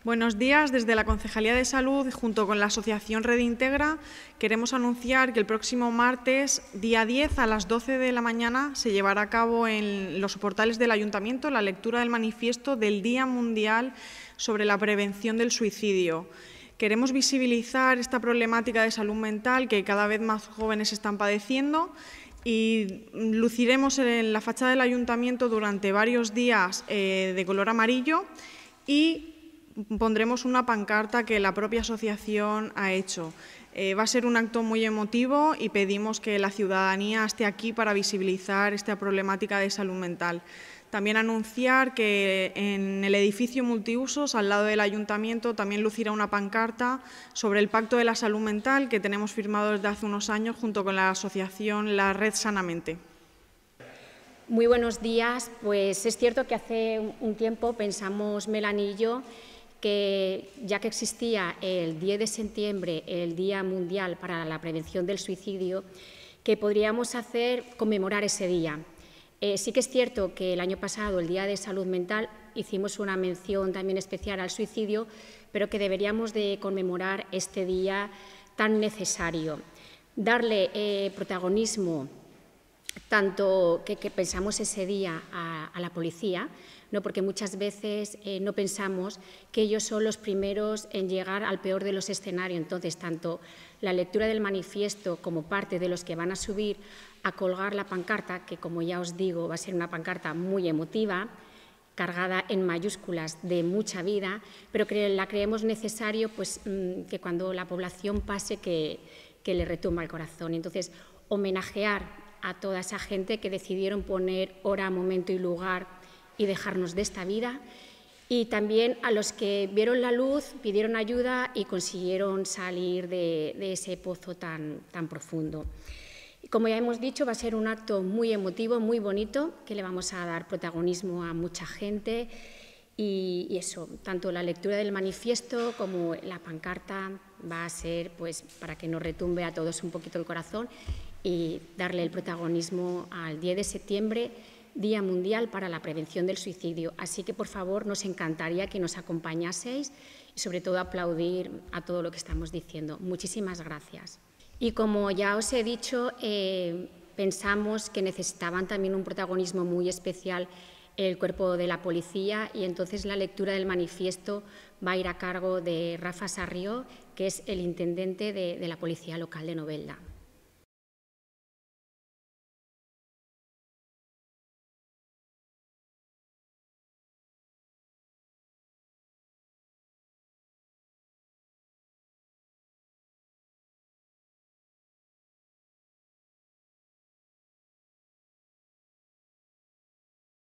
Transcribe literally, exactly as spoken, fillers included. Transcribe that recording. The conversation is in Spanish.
Buenos días. Desde la Concejalía de Salud, junto con la Asociación Red Integra, queremos anunciar que el próximo martes, día diez, a las doce de la mañana, se llevará a cabo en los portales del Ayuntamiento la lectura del manifiesto del Día Mundial sobre la Prevención del Suicidio. Queremos visibilizar esta problemática de salud mental que cada vez más jóvenes están padeciendo y luciremos en la fachada del Ayuntamiento durante varios días eh, de color amarillo y pondremos una pancarta que la propia asociación ha hecho. Eh, va a ser un acto muy emotivo y pedimos que la ciudadanía esté aquí para visibilizar esta problemática de salud mental. También anunciar que en el edificio multiusos, al lado del Ayuntamiento, también lucirá una pancarta sobre el Pacto de la Salud Mental que tenemos firmado desde hace unos años junto con la asociación La Red Sanamente. Muy buenos días. Pues es cierto que hace un tiempo pensamos Melanie y yo que ya que existía el diez de septiembre, el Día Mundial para la Prevención del Suicidio, que podríamos hacer conmemorar ese día. Eh, sí que es cierto que el año pasado, el Día de Salud Mental, hicimos una mención también especial al suicidio, pero que deberíamos de conmemorar este día tan necesario. Darle eh, protagonismo tanto que, que pensamos ese día a, a la policía, ¿no? Porque muchas veces eh, no pensamos que ellos son los primeros en llegar al peor de los escenarios. Entonces, tanto la lectura del manifiesto como parte de los que van a subir a colgar la pancarta, que como ya os digo va a ser una pancarta muy emotiva, cargada en mayúsculas de mucha vida, pero que la creemos necesario pues, que cuando la población pase que, que le retumba el corazón. Entonces, homenajear a toda esa gente que decidieron poner hora, momento y lugar y dejarnos de esta vida, y también a los que vieron la luz, pidieron ayuda y consiguieron salir de, de ese pozo tan, tan profundo. Como ya hemos dicho, va a ser un acto muy emotivo, muy bonito, que le vamos a dar protagonismo a mucha gente y, y eso, tanto la lectura del manifiesto como la pancarta va a ser pues, para que nos retumbe a todos un poquito el corazón y darle el protagonismo al diez de septiembre, Día Mundial para la Prevención del Suicidio. Así que, por favor, nos encantaría que nos acompañaseis y, sobre todo, aplaudir a todo lo que estamos diciendo. Muchísimas gracias. Y como ya os he dicho, eh, pensamos que necesitaban también un protagonismo muy especial el cuerpo de la policía y entonces la lectura del manifiesto va a ir a cargo de Rafa Sarrió, que es el intendente de, de la Policía Local de Novelda.